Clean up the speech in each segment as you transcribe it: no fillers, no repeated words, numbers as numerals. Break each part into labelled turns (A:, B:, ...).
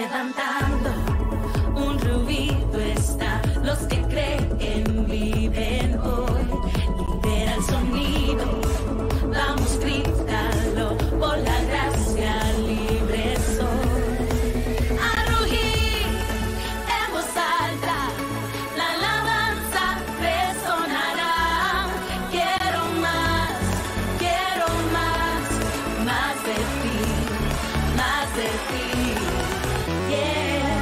A: levantando, un ruido está. Los que creen viven hoy. Libera el sonido, vamos, grítalo, por la gracia libre soy. A rugir en voz alta, la alabanza resonará. Quiero más de ti, más de ti, yeah.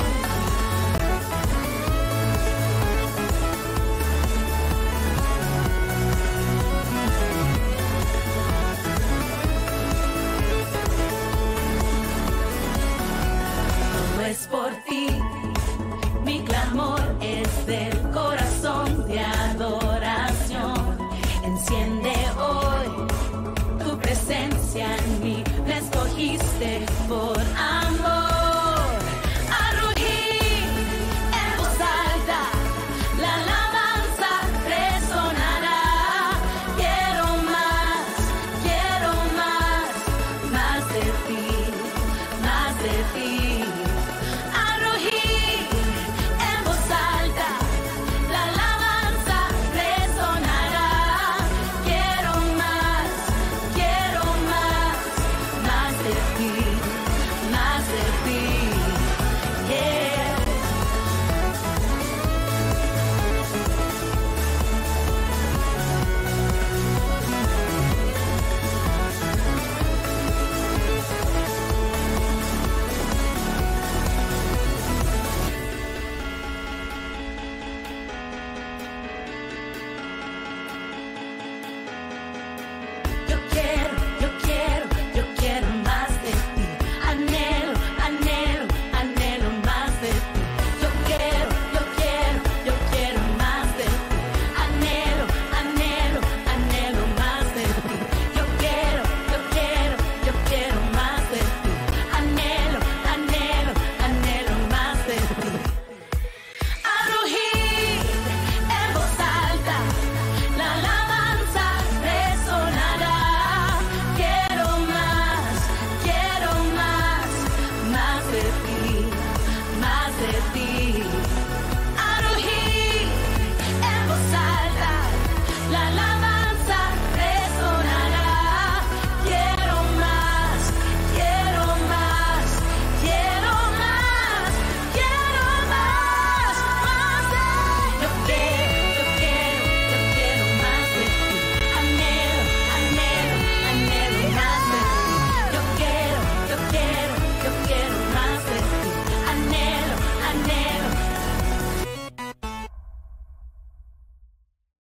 A: Todo es por ti, mi clamor es del corazón de adoración. Enciende hoy tu presencia en mí, me escogiste por amor. A rugir en voz alta, la alabanza resonará. Quiero más de ti, más de ti.